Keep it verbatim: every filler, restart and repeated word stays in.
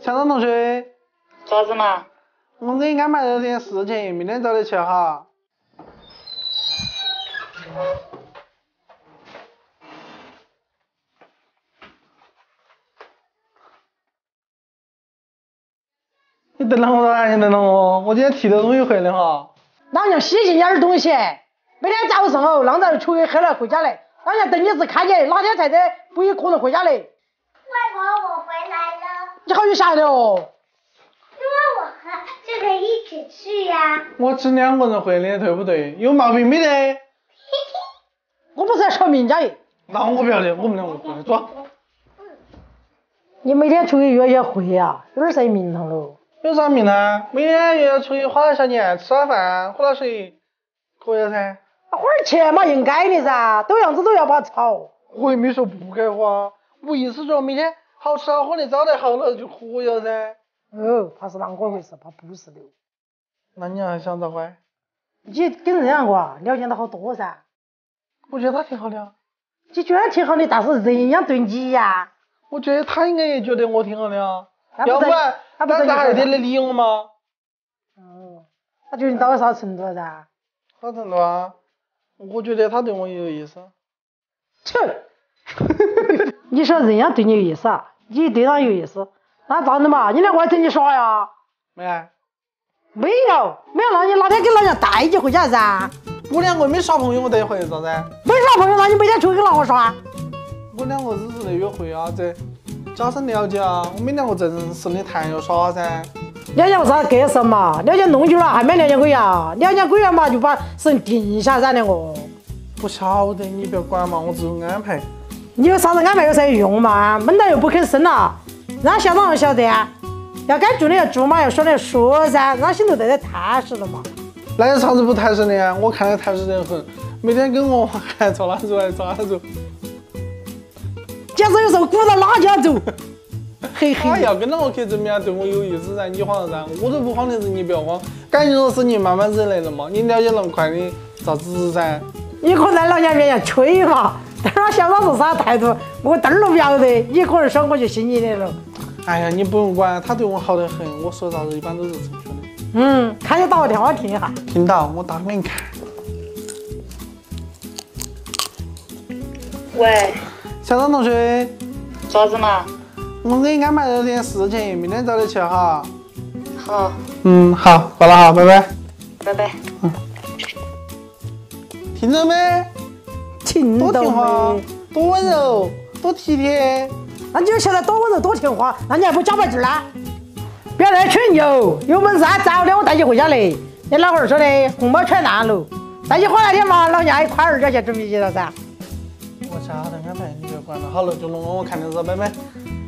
小张同学， 啥子嘛？ 我给你安排了点事情，明天早点去哈。你等等我啊，你等等我，我今天提的东西回来哈。 哪样洗净点东西？每天早上哦，让人出去喝了回家来，哪样等你是看见哪天才在不有可能回家来。 外婆，我回来了。 你好久下来了哦。 因为我和这个一起去呀。 我只两个人回来，对不对？有毛病没得？ 我不是要说明家的。 那我不要的，我们两个回来走。 你每天出去约约会呀，有点谁名堂喽？ 有啥名呢？每天又要出去花点小钱，吃下饭，喝点水，可以噻。 花点钱嘛，应该的噻，都样子都要把吵。 我也没说不该花，我意思说每天好吃好喝的招待好了就可以了噻。 哦，怕是啷个回事？怕不是的。 那你还想咋个？ 你跟人两个啊，了解的好多噻。 我觉得他挺好的啊。 你觉得挺好的，但是人家对你呀。 我觉得他应该也觉得我挺好的啊。要不然， 他不那他还得来理我吗？ 哦，他觉得你到啥程度了噻？ 啥程度啊？我觉得他对我也有意思。 切！你说人家对你有意思啊？你对他有意思，那这样的嘛，你两个整你耍呀？ 没啊？ 没有，没有，那你哪天给老娘带你回家噻？ 我两个没耍朋友，我带回来咋子？ 没耍朋友，那你每天出去跟哪个耍？ 我两个只是来约会啊，这加深了解啊，我们两个正式的谈要耍噻。 了解啥干什嘛？了解弄久了还没了解鬼呀？了解鬼了嘛，就把事情定下噻，两个。 不晓得，你不要管嘛，我只有安排。 你有啥子安排有啥用嘛？闷到又不肯生了，让校长要晓得啊，要该做的要做嘛，要说的要说噻，让心头得得踏实了嘛。 那有啥子不踏实的呀？我看他踏实得很，每天跟我还吵哪走还吵哪走。 假使有时候鼓捣哪家走，嘿嘿。 他要跟着我去证明对我有意思噻，你慌噻，我都不慌的事你不要慌，感情的事你慢慢惹来了嘛，你了解那么快的咋子噻？ 你可在老娘面前吹嘛，但是校长是啥态度，我灯儿都不晓得，你可能说我就信你的了。 哎呀，你不用管，他对我好得很，我说啥子一般都是正确的。 嗯，看你打个电话听一下。 听到，我打给你看。 喂， 小张同学， 啥子嘛？ 我给你安排了点事情，明天早点去哈。 好。 嗯，好，挂了哈，拜拜。 拜拜。 嗯。听到没？ 听到多听话没？， 多温柔，多体贴。 那你就晓得多温柔多听话，那你还不假白劲儿呢？不要来吹牛，有本事啊，早点我带你回家来。你老汉儿说的，红包全烂了，带你回来天嘛，老娘一块二角钱准备去了噻。 我晓得安排，你别管了，好了，就弄我看电视，拜拜。